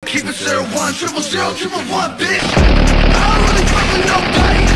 Keep it 0-1, 0-0, 1-1, bitch. I don't really fuck with no pain.